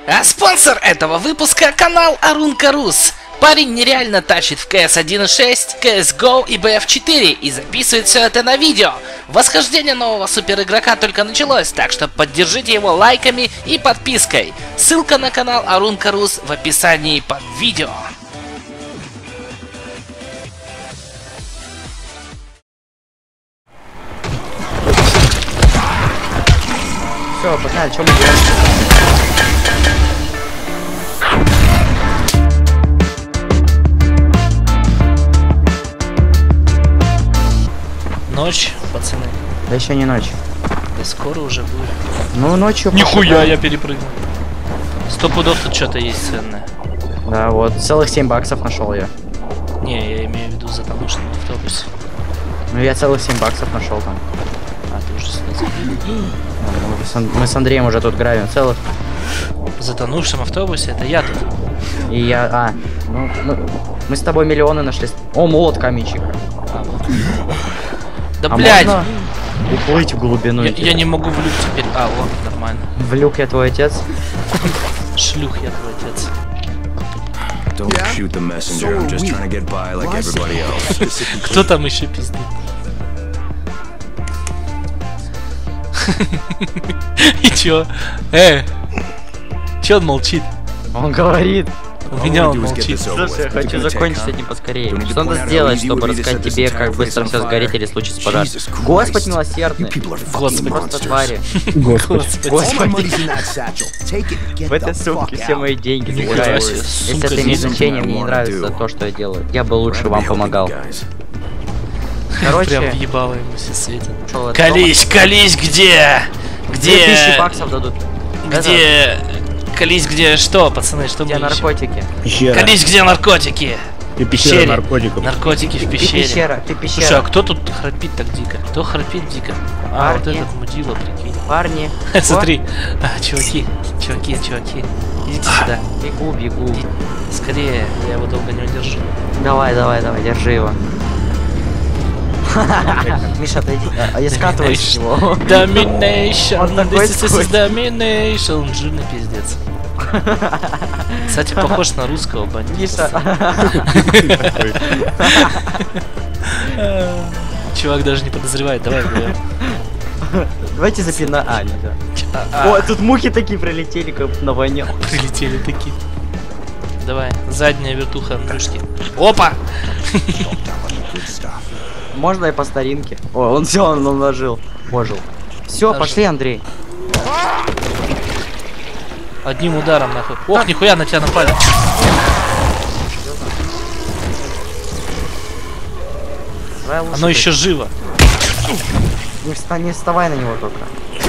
А спонсор этого выпуска — канал Арункарус. Парень нереально тащит в CS 1.6, CSGO и BF4 и записывает все это на видео. Восхождение нового супер игрока только началось, так что поддержите его лайками и подпиской. Ссылка на канал Арункарус в описании под видео. Все, погнали, что мы делаем? Ночь, пацаны. Да еще не ночь. Да скоро уже будет. Ну, ночью... Нихуя, я перепрыгнул. 100 пудов тут что-то есть ценное. Да, вот, целых 7 баксов нашел я. Не, я имею в виду затонувший в автобусе. Ну, я целых 7 баксов нашел там. А, ты уже сюда. Мы с Андреем уже тут гравим целых. В затонувшем автобусе? Это я тут. И я... мы с тобой миллионы нашли. О, молот каменщик. Да блядь! Уплыть в глубину. Я не могу в люк теперь. А, вот, нормально. В люк я твой отец? Шлюх я твой отец. Кто там еще пиздит? И чё? Чё он молчит? Он говорит. У меня он молчит. Слушай, я хочу закончить с этим поскорее. Что надо сделать, чтобы рассказать тебе, как быстро все сгореть или случится пожар? Господь милосердный. Господи. Просто твари. Господи. В этой сумке все мои деньги Нихуя себе, собираются. сумка Если это имеет с значение, мне не нравится то, что я делаю. Я бы лучше вам помогал. Прям Короче, въебало ему все светит. шо, это Колись, колись, где? 2000 баксов дадут. Где? Колись, где что, пацаны, что Где мы ищем? наркотики? Пещера. Колись, где наркотики? И В пещера пещере. наркотиков. Наркотики в Ты пещере. пещера, ты Слушай, а пещера. кто тут храпит так дико? Кто храпит дико? А, вот Парни. этот мудила, прикинь. Парни. Смотри, чуваки, идите сюда. Бегу, бегу. Скорее, я его долго не удержу. Давай, держи его. Миша, отойди. А я скатываюсь с него. Domination, Он такой this is domination. Жирный пиздец. Кстати, похож на русского бандита. Миша. Чувак даже не подозревает, давай вдвоем. Давайте запина. А, нельзя. О, тут мухи такие прилетели, как на войне. Прилетели такие. Давай, задняя вертуха Андрюшки. Опа! Можно и по старинке. О, он все, он уложил. Ожил. Все, пошли, Андрей. Одним ударом нахуй. Ох, нихуя, на тебя напали. Оно еще живо. Не вставай на него только.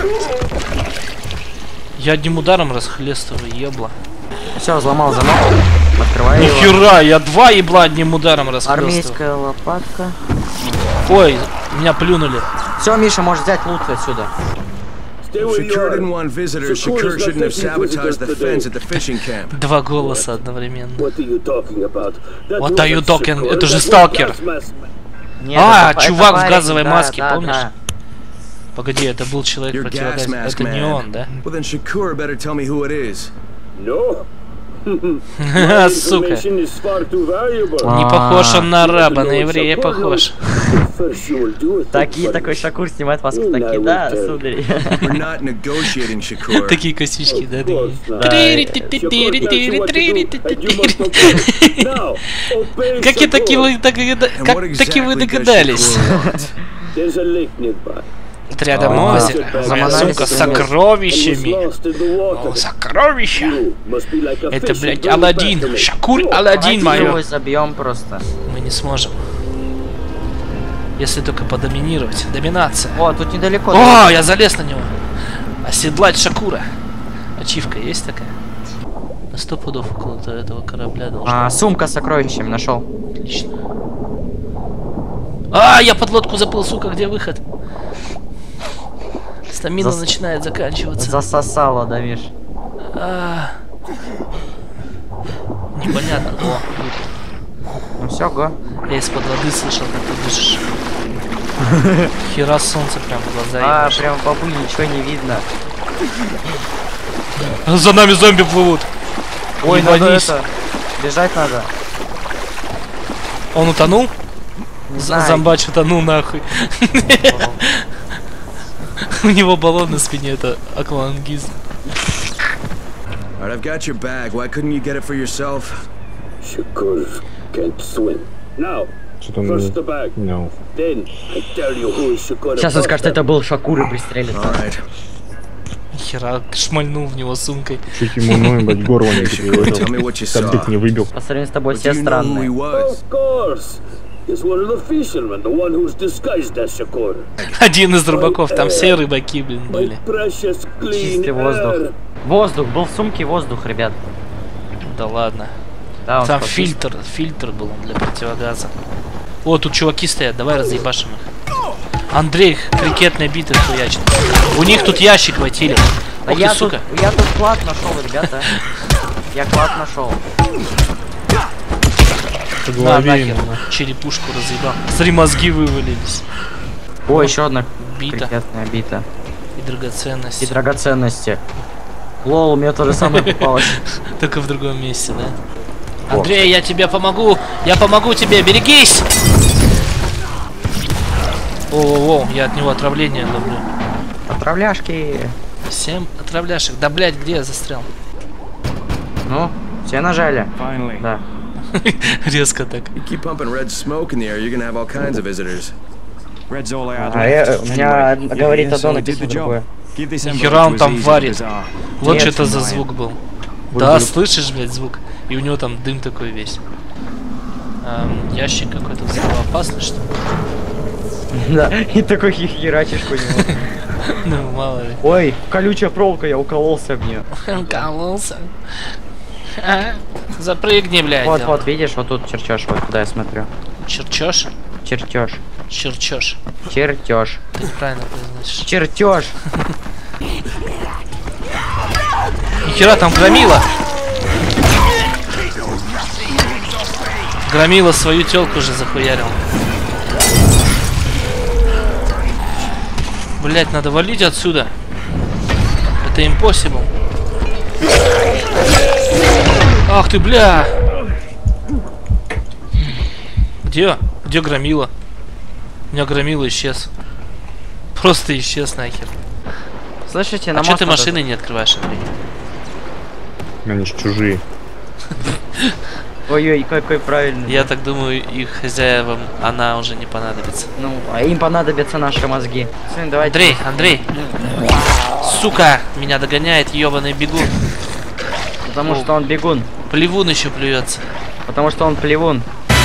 Я одним ударом расхлестываю, ебла. Все, взломал замок. Открывай его. Нихера, я два ебла одним ударом расхлестываю. Армейская лопатка. Ой, меня плюнули. Все, Миша, можешь взять лут отсюда. Shakur didn't want visitors. Shakur shouldn't have sabotaged the fence at the fishing camp. Два голоса одновременно. What What are you talking? Это же сталкер. Нет, А, это чувак в парень, газовой да, маске, да, помнишь? да. Погоди, это был человек Your gas противогаз. mask Это не man. он, да? Well, then Shakur better tell me who it is. No. Сука. Information is far too valuable. Не похож он на араба, на еврея похож. First you will do it. Такой Шакур снимает маску, такие, да, сударь. We're not negotiating, Shakur. Такие косички, да? Как я таки вы догадались? There's a lake nearby. Рядом озеро, моя сумка с сокровищами. О, сокровища! Must be like a Это, fish блядь, in Аладдин, the Шакур Аладдин Давайте его мое. забьем просто. Мы не сможем. Если только подоминировать. Доминация. О, тут недалеко. О, я залез на него. Оседлать Шакура. Ачивка есть такая? На 100 пудов около этого корабля должна. Сумка с сокровищами нашел. Отлично. А, я под лодку заплыл, сука, где выход? Стамина начинает заканчиваться. Засосало, да, Миш? Непонятно. О, Ну все, го. я из-под воды слышал, как ты дышишь. Хера солнце прям в глаза. А, ебашит. прям бабуль, ничего не видно. За нами зомби плывут. Ой, Не надо гонись. это. Бежать надо. Он утонул? Не знаю. Зомбач утонул нахуй. У него баллон на спине, это аквалангизм. Alright, I've got your bag. Why couldn't you get it for yourself? Shakur can't swim. Now, Что-то first the bag. No. Then, I tell you who is Shakur. Сейчас он скажет, это был Шакур и пристрелит. Alright. Хера шмальнул в него сумкой. Чуть ему, ну, ебать, горло не Tell me переводил. what you saw. Кадык не выбил. По сравнению с тобой Do все you know who he странные. was? Of course. He's one of the fishermen, the one who's disguised as Shakur. Один из рыбаков, там все рыбаки, блин, My были. precious clean Чистый воздух. air. Воздух, был в сумке воздух, ребят. Да ладно. Да, он Там спокойно. фильтр был для противогаза. О, тут чуваки стоят, давай разъебашим их. Андрей, крикетная бита хуячит. У них тут ящик в Атиле. А Ох ты, я сука. тут клад нашел, ребята. Я клад нашел. По На, голове нахер, ему. черепушку разъебал. Смотри, мозги вывалились. О, еще одна Бита крикетная бита. и драгоценности. И драгоценности. Лол, у меня то же самое попалось. Только в другом месте, да? Андрей, я тебе помогу! Я помогу тебе, берегись! О, я от него отравление люблю. Отравляшки. 7 отравляшек. Да, блять, где я застрял? Ну, все нажали. Да. Резко так. You keep pumping red smoke in the air, you're gonna have all kinds of visitors. У меня говорит одно, написано другое. Нихера он там варит. Вот Нет, что это за звук был. Да, слышишь, блядь, звук? И у него там дым такой весь. Ящик какой-то взрывоопасный, что ли? Да, и такой херачишь по нему. Ну, мало ли. Ой, колючая проволока, я укололся в нее. Кололся. Запрыгни, блядь. Вот, видишь, вот тут чертеж, вот куда я смотрю. Черчешь? Чертеж. Черчешь. Чертеж. Ты неправильно произносишь. Чертеж. Нихера там громила. Громила свою тёлку уже захуярил. Блять, надо валить отсюда. Это impossible. Ах ты, бля! Где? Где громила? У меня громила исчез. Просто исчез нахер. Слышите, на А чё мост ты надо- машины не открываешь, Андрей? Они ж чужие. Ой-ой, какой правильный. Я так думаю, их хозяевам она уже не понадобится. Ну, а им понадобятся наши мозги. Сын, давайте. Андрей! Сука! Меня догоняет ёбаный бегун. Потому что он бегун. Плевун еще плюется. Потому что он плевун.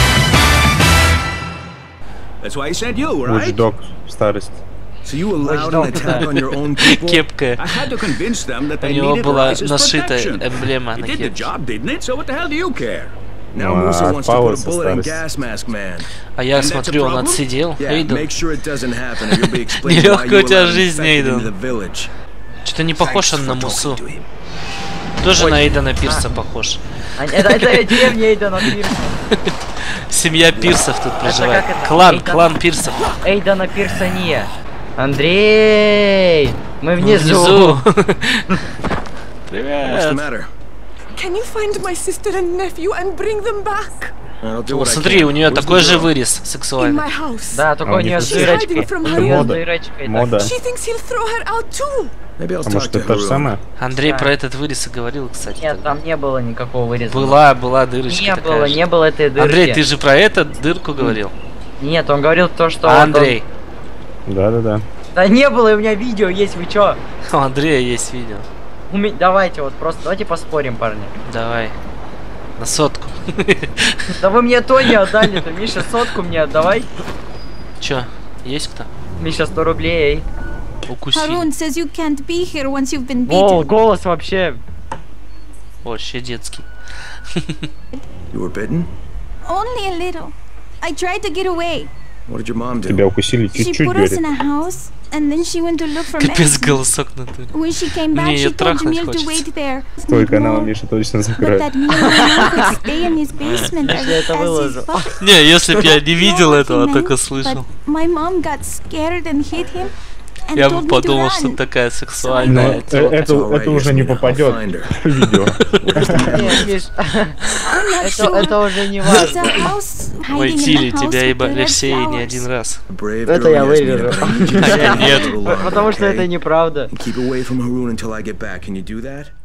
That's why he sent you, right? Watchdog в старость. So you allowed an attack on your own people? Кепка. I had to convince them that У they него needed была Rice's нашита protection. эмблема It на did the кепке. job, didn't it? So what the hell do you care? Now Ну, Musa а wants to put Пауэр a со bullet in старости. Gas Mask Man. А я And that's a смотрю, он problem? отсидел. Yeah, Эйден. make sure it doesn't happen, or you'll be explaining why Нелегкая you у тебя allowed жизнь, infected Эйден. into the village. Что-то не похож он на Thanks for Мусу. talking to him. Тоже на Эйдена Пирса похож. Это деревня Эйдена Пирса. Семья Пирсов тут проживает. как это? Клан Пирсов. Эйдена Пирса не. Андрей! Мы внизу. Внизу. What's the Привет. matter? Can you find my sister and nephew and bring them back? I'll do О, what I смотри, can. у нее Where's the такой же girl? вырез In сексуальный. my house. Да, только А у у нее них с She's дырочкой. hiding from У her нее с мода. дырочкой. Мода. She thinks he'll throw her out too. Maybe I'll А talk может to это то же Harun. самое? Андрей Да. про этот вырез и говорил, кстати. Нет, тогда. там не было никакого выреза. Была дырочка Не такая было, же. не было этой дырки. Андрей, ты же про эту дырку говорил. Нет, он говорил то, что... А вот Андрей? Да-да-да. Да не было, у меня видео есть, вы чё? У Андрея есть видео. Давайте вот просто, давайте поспорим, парни. Давай. На сотку. Да вы мне то не отдали-то, Миша, сотку мне отдавай. Чё, есть кто? Миша, 100 рублей, эй. Укусили. Harun says you can't be here once you've been О, beaten. голос вообще. Вообще детский. You were bitten? Only a little. I tried to get away. What did your mom do? Тебя укусили She чуть-чуть, put us in говорит. a house, and then she went to look for Капец, medicine. голосок на туре. When she came back, Мне её she told трахнуть Jamil to хочется. wait there. Твой Need канал more. Миша точно But закроет. that mean man could stay in his basement as это his выложу. fuck. Не, если б я не видел No, he этого, а meant, только but слышал. my mom got scared and hit him, and Я told бы me to подумал, run. что ты такая Но сексуальная. это уже не попадет в видео. Нет, Миш, это уже не It's важно. a house Ой, hiding in Тили, the house тебя with ебали the red все и не flowers. один раз. Это я вырежу. А я нет. Потому что это неправда. Keep away from Haroon until I get back. Can you do that?